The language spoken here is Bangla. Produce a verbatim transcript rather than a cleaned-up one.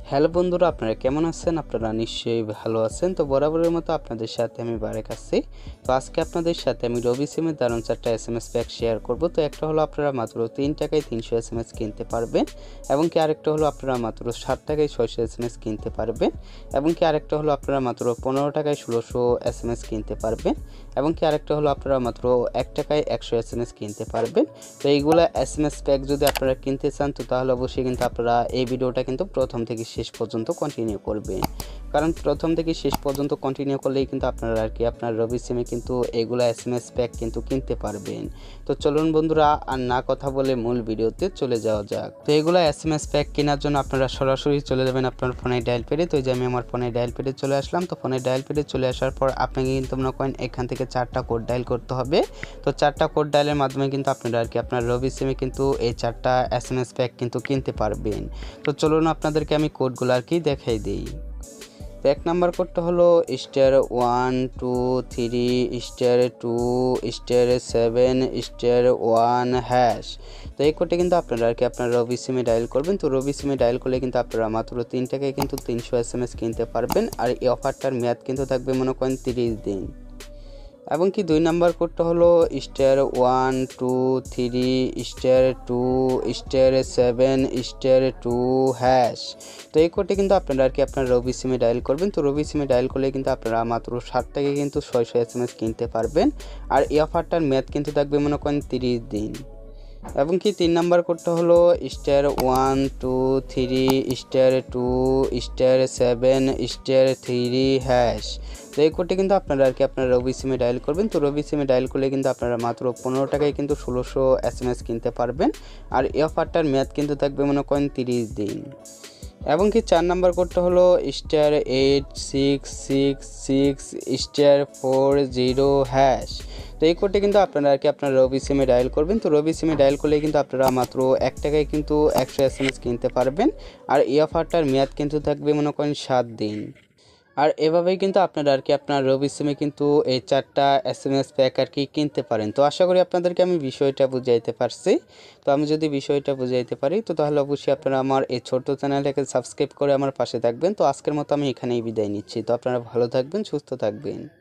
হ্যালো বন্ধুরা, আপনারা কেমন আছেন? আপনারা নিশ্চয়ই ভালো আছেন। তো বরাবরের মতো আপনাদের সাথে আমি বারেক আছি। তো আজকে আপনাদের সাথে আমি রবি সিমের দারুণ চারটা S M S pack share করব। তো একটা হলো আপনারা মাত্র তিন টাকায় তিনশো এস এম এস কিনতে পারবেন, এবং কি আরেকটা হলো আপনারা মাত্র ষাট টাকায় ছয়শো এস এম এস কিনতে পারবেন, এবং কি আরেকটা হলো আপনারা মাত্র পনেরো টাকায় ষোলোশো এস এম এস কিনতে পারবেন, এবং কি আরেকটা হলো আপনারা মাত্র এক টাকায় একশো এস এম এস কিনতে পারবেন। তো এইগুলো এস এম এস প্যাক যদি আপনারা কিনতে চান, তো তাহলে অবশ্যই কিন্তু আপনারা এই ভিডিওটা কিন্তু প্রথম থেকে শেষ পর্যন্ত কন্টিনিউ করবেন, কারণ প্রথম থেকে শেষ পর্যন্ত কন্টিনিউ করলেই কিন্তু আপনারা আর কি আপনার রবি সিমে কিন্তু এগুলো এস এম এস প্যাক কিন্তু কিনতে পারবেন। তো চলুন বন্ধুরা, আর না কথা বলে মূল ভিডিওতে চলে যাওয়া যাক। তো এগুলো এস এম এস প্যাক কেনার জন্য আপনারা সরাসরি চলে যাবেন আপনার ফোনে ডায়াল পেডে। তো এই যে আমি আমার ফোনে ডায়াল পেডে চলে আসলাম। তো ফোনে ডায়াল পেডে চলে আসার পর আপনাকে কিন্তু মনে করেন এখান থেকে চারটা কোড ডায়াল করতে হবে। তো চারটা কোড ডায়ালের মাধ্যমে কিন্তু আপনারা আর কি আপনার রবি সিমে কিন্তু এই চারটা এস এম এস প্যাক কিন্তু কিনতে পারবেন। তো চলুন আপনাদেরকে আমি কোডগুলো আর কি দেখাই দিই। তো এক নাম্বার কোডটা হলো star one two three star two star seven star one hash. তো এই কোডটা কিন্তু আপনারা আর কি আপনার রবি সিমে ডায়াল করবেন। তো রবি সিমে ডায়াল করলে কিন্তু আপনারা মাত্র তিন টাকায় কিন্তু তিনশো এস এম এস কিনতে পারবেন, আর এই অফারটার মেয়াদ কিন্তু থাকবে মনে করেন তিরিশ দিন। এবং কি দুই নাম্বার কোডটা হলো star one two three star two star seven star two hash. তো এই কোডটি কিন্তু আপনারা আর কি আপনার রবি সিমে ডায়াল করবেন। তো রবি সিমে ডায়াল করলে কিন্তু আপনারা মাত্র ষাট টাকায় কিন্তু ছয়শো এস এম এস কিনতে পারবেন, আর এই অফারটার মেয়াদ কিন্তু থাকবে মনে করেন তিরিশ দিন। এবং কি তিন নাম্বার কোডটা হলো star one two three star two star seven star three hash. তো এই কোডটি কিন্তু আপনারা আর কি আপনার রবি সিমে ডায়াল করবেন। তো রবি সিমে ডায়াল করলে কিন্তু আপনারা মাত্র পনেরো টাকায় কিন্তু ষোলোশো এস এম এস কিনতে পারবেন, আর এই অফারটার মেয়াদ কিন্তু থাকবে মনে করেন তিরিশ দিন। এবং কি চার নাম্বার কোডটা হলো star eight six six six star four zero hash. তো এই কোডটি কিন্তু আপনারা আর কি আপনার রবি সিমে ডায়াল করবেন। তো রবি সিমে ডায়াল করলে কিন্তু আপনারা মাত্র এক টাকায় কিন্তু একশো এস এম এস কিনতে পারবেন, আর এই অফারটার মেয়াদ কিন্তু থাকবে মনে করেন সাত দিন। আর এভাবেই কিন্তু আপনারা আর কি আপনার রবি সিমে কিন্তু এই চারটা এস এম এস প্যাক আর কি কিনতে পারেন। তো আশা করি আপনাদেরকে আমি বিষয়টা বুঝাইতে পারছি। তো আমি যদি বিষয়টা বুঝাইতে পারি, তো তাহলে অবশ্যই আপনারা আমার এই ছোট্ট চ্যানেলটাকে সাবস্ক্রাইব করে আমার পাশে থাকবেন। তো আজকের মতো আমি এখানেই বিদায় নিচ্ছি। তো আপনারা ভালো থাকবেন, সুস্থ থাকবেন।